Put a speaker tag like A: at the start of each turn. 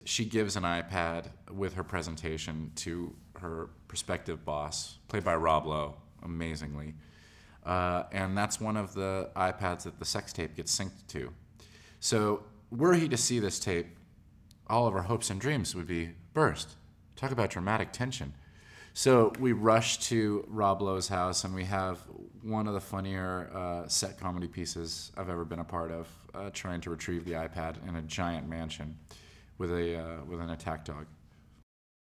A: she gives an iPad with her presentation to her prospective boss, played by Rob Lowe, amazingly. And that's one of the iPads that the sex tape gets synced to. So were he to see this tape, all of our hopes and dreams would be burst. Talk about dramatic tension. So we rush to Rob Lowe's house, and we have one of the funnier set comedy pieces I've ever been a part of, trying to retrieve the iPad in a giant mansion with an attack dog.